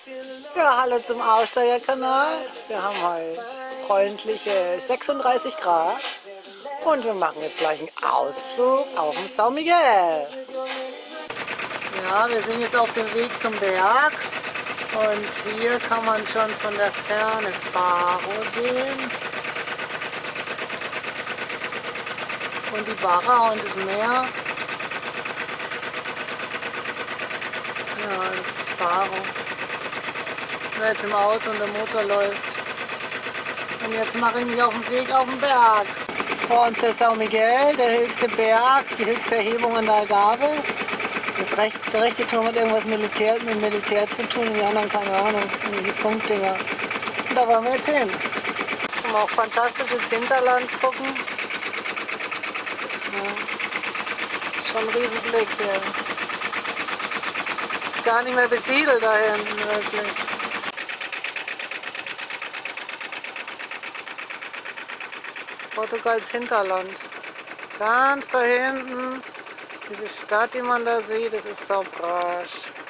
Ja, hallo zum Aussteigerkanal. Wir haben heute freundliche 36 Grad und wir machen jetzt gleich einen Ausflug auf den São Miguel. Ja, wir sind jetzt auf dem Weg zum Berg und hier kann man schon von der Ferne Faro sehen und die Barra und das Meer. Ja, das ist Faro. Ich bin jetzt im Auto und der Motor läuft. Und jetzt mache ich mich auf den Weg auf den Berg. Vor uns der São Miguel, der höchste Berg, die höchste Erhebung an der Algarve. Der rechte Turm hat irgendwas mit Militär zu tun, die anderen keine Ahnung, die Funkdinger. Und da wollen wir jetzt hin. Können wir auch fantastisch ins Hinterland gucken. Ja. Ist schon ein Riesenblick hier. Gar nicht mehr besiedelt da hinten wirklich. Portugals Hinterland. Ganz da hinten, diese Stadt, die man da sieht, das ist São Brás.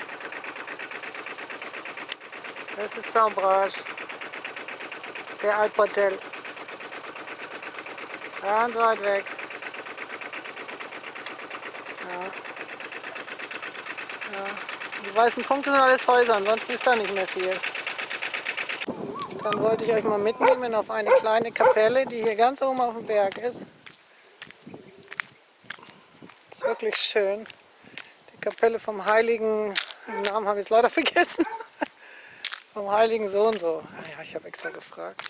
Das ist São Brás. Der Alportel. Ganz weit weg. Ja. Ja. Die weißen Punkte sind alles Häuser, ansonsten ist da nicht mehr viel. Dann wollte ich euch mal mitnehmen auf eine kleine Kapelle, die hier ganz oben auf dem Berg ist. Ist wirklich schön. Die Kapelle vom Heiligen, den Namen habe ich jetzt leider vergessen, vom Heiligen so und so. Ja, ich habe extra gefragt.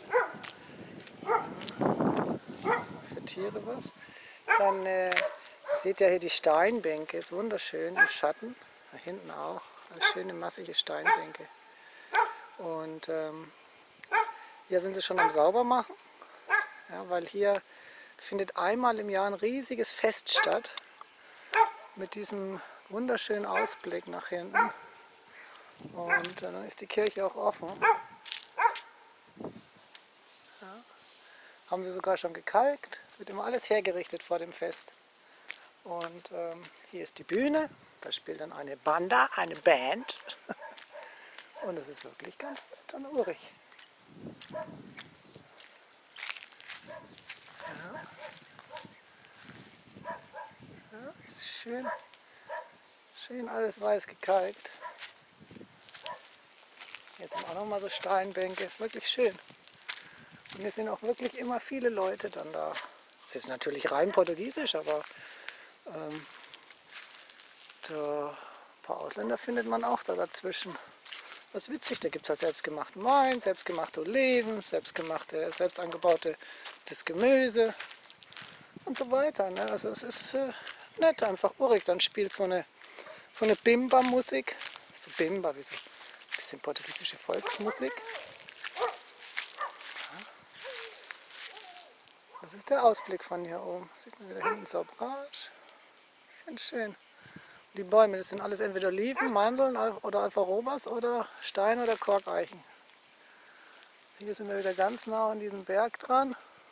Für Tiere was. Dann seht ihr hier die Steinbänke, ist wunderschön im Schatten. Da hinten auch, schöne massige Steinbänke. Und hier sind sie schon am Saubermachen, ja, weil hier findet einmal im Jahr ein riesiges Fest statt mit diesem wunderschönen Ausblick nach hinten. Und dann ist die Kirche auch offen. Ja. Haben sie sogar schon gekalkt, es wird immer alles hergerichtet vor dem Fest. Und hier ist die Bühne, da spielt dann eine Banda, eine Band. Und es ist wirklich ganz nett und urig. Ja. Ja, ist schön, schön alles weiß gekalkt. Jetzt sind auch noch mal so Steinbänke, ist wirklich schön. Und hier sind auch wirklich immer viele Leute dann da. Es ist natürlich rein portugiesisch, aber ein paar Ausländer findet man auch da dazwischen. Das ist witzig, da gibt es halt selbstgemachten Wein, selbstgemachte Oliven, selbst angebautes Gemüse und so weiter. Ne? Also es ist nett, einfach urig. Dann spielt so eine Bimba-Musik, so Bimba, wie so ein bisschen portugiesische Volksmusik. Ja. Das ist der Ausblick von hier oben. Sieht man wieder hinten São Brás. Schön schön. Die Bäume, das sind alles entweder Oliven, Mandeln oder Alfarrobas oder Stein- oder Korkeichen. Hier sind wir wieder ganz nah an diesem Berg dran.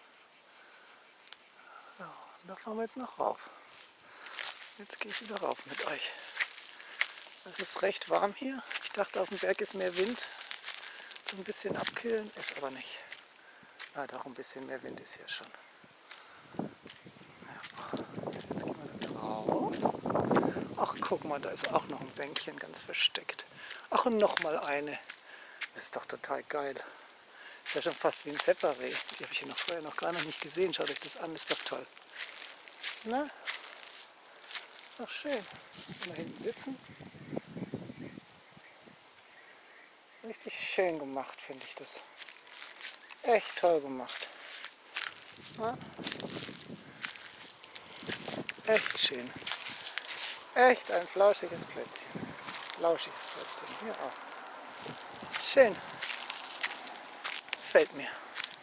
Ja, und da fahren wir jetzt noch rauf. Jetzt gehe ich wieder rauf mit euch. Es ist recht warm hier. Ich dachte, auf dem Berg ist mehr Wind. So ein bisschen abkühlen, ist aber nicht. Na doch, ein bisschen mehr Wind ist hier schon. Ja. Jetzt gehen wir da drauf. Ach, guck mal, da ist auch noch ein Bänkchen ganz versteckt. Ach, und noch mal eine. Das ist doch total geil. Das ist ja schon fast wie ein Separé. Die habe ich hier vorher noch gar nicht gesehen. Schaut euch das an, ist doch toll. Na? Ist doch schön. Mal hinten sitzen. Richtig schön gemacht, finde ich das. Echt toll gemacht. Ja? Echt schön. Echt ein flauschiges Plätzchen. Lauschiges Plätzchen. Hier auch. Schön. Gefällt mir.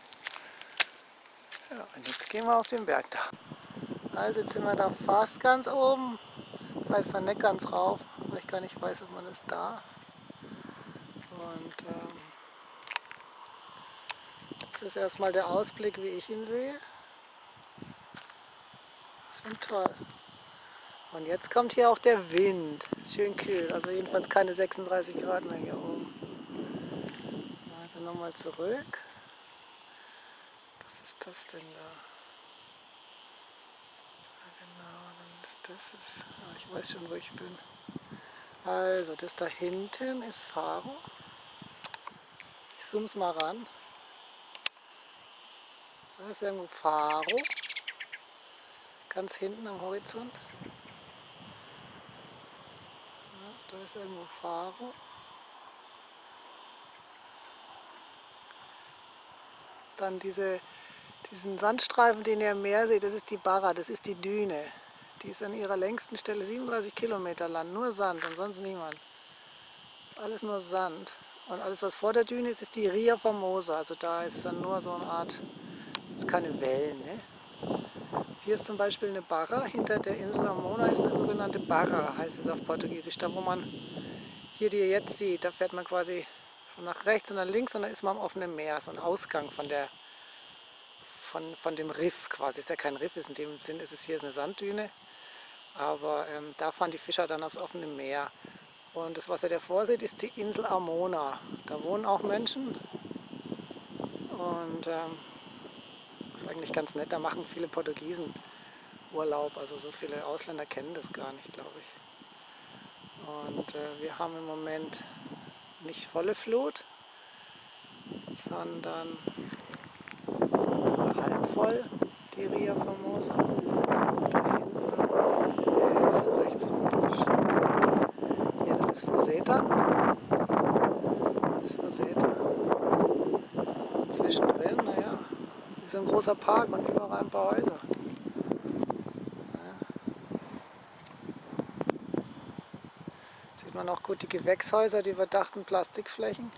Ja, und jetzt gehen wir auf den Berg da. Also jetzt sind wir da fast ganz oben. Ich weiß da nicht ganz rauf, weil ich gar nicht weiß, ob man das da. Und das ist erstmal der Ausblick, wie ich ihn sehe. Das ist schon toll. Und jetzt kommt hier auch der Wind. Ist schön kühl, also jedenfalls keine 36 Grad mehr hier oben. Also nochmal zurück. Was ist das denn da? Ja, genau, das ist. Ich weiß schon, wo ich bin. Also das da hinten ist Faro. Ich zoome es mal ran. Da ist irgendwo Faro. Ganz hinten am Horizont. Ja, da ist irgendwo Faro. Dann diesen Sandstreifen, den ihr am Meer seht, das ist die Barra, das ist die Düne. Die ist an ihrer längsten Stelle 37 Kilometer lang, nur Sand und sonst niemand. Alles nur Sand. Und alles, was vor der Düne ist, ist die Ria Formosa. Also da ist dann nur so eine Art, ist keine Wellen. Ne? Hier ist zum Beispiel eine Barra, hinter der Insel Amona ist eine sogenannte Barra, heißt es auf Portugiesisch. Da wo man hier, die ihr jetzt seht, da fährt man quasi so nach rechts und nach links und dann ist man am offenen Meer, so ein Ausgang von dem Riff quasi. Ist ja kein Riff, ist in dem Sinn ist es hier eine Sanddüne, aber da fahren die Fischer dann aufs offene Meer. Und das, was ihr davor seht, ist die Insel Amona. Da wohnen auch Menschen und ist eigentlich ganz nett, da machen viele Portugiesen Urlaub, also so viele Ausländer kennen das gar nicht, glaube ich. Und wir haben im Moment nicht volle Flut, sondern so halb voll, die Ria Formosa. Und da hinten ist rechts vom Busch. Hier, das ist Fuseta. Das ist Fuseta. Zwischendrin, naja, ist ein großer Park und überall ein paar Häuser. Sieht man auch gut die Gewächshäuser, die überdachten Plastikflächen.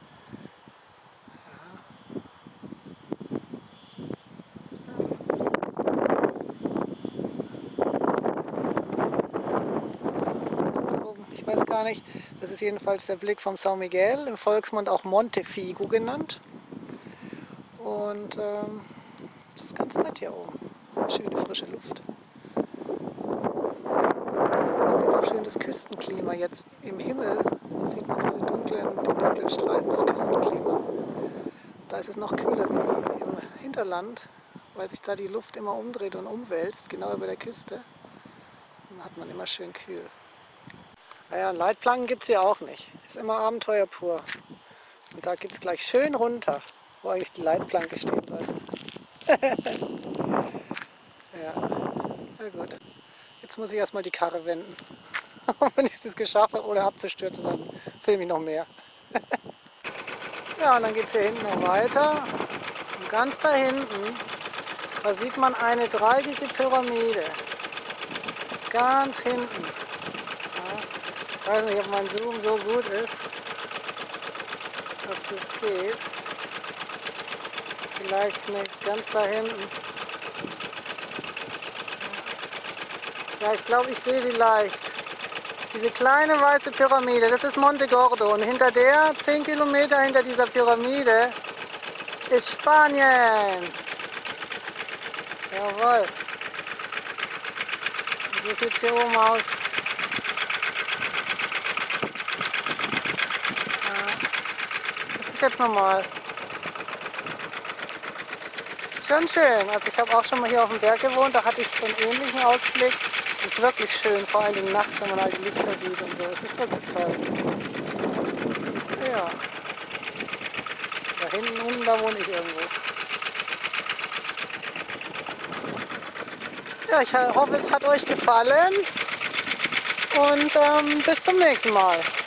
Ich weiß gar nicht, das ist jedenfalls der Blick vom São Miguel, im Volksmund auch Monte Figo genannt. Und das ist ganz nett hier oben. Schöne frische Luft. Man sieht auch schön das Küstenklima jetzt im Himmel. Da sieht man den dunklen Streifen, das Küstenklima. Da ist es noch kühler wie im Hinterland, weil sich da die Luft immer umdreht und umwälzt, genau über der Küste. Dann hat man immer schön kühl. Naja, Leitplanken gibt es hier auch nicht. Ist immer Abenteuer pur. Und da geht es gleich schön runter, wo eigentlich die Leitplanke stehen sollte. Ja, na gut. Jetzt muss ich erstmal die Karre wenden. Wenn ich das geschafft habe oder abzustürzen, dann filme ich noch mehr. Ja, und dann geht es hier hinten noch weiter. Und ganz da hinten, da sieht man eine dreieckige Pyramide. Ganz hinten. Ja, ich weiß nicht, ob mein Zoom so gut ist, dass das geht. Vielleicht nicht ganz da hinten. Ja, ich glaube, ich sehe sie leicht. Diese kleine weiße Pyramide, das ist Monte Gordo. Und hinter der, 10 Kilometer hinter dieser Pyramide, ist Spanien. Jawohl. Und so sieht es hier oben aus. Ja. Das ist jetzt normal. Ist schon schön. Also ich habe auch schon mal hier auf dem Berg gewohnt, da hatte ich so einen ähnlichen Ausblick. Es ist wirklich schön, vor allem nachts, wenn man halt die Lichter sieht und so. Es ist wirklich toll. Ja. Da hinten unten, da wohne ich irgendwo. Ja, ich hoffe, es hat euch gefallen und bis zum nächsten Mal.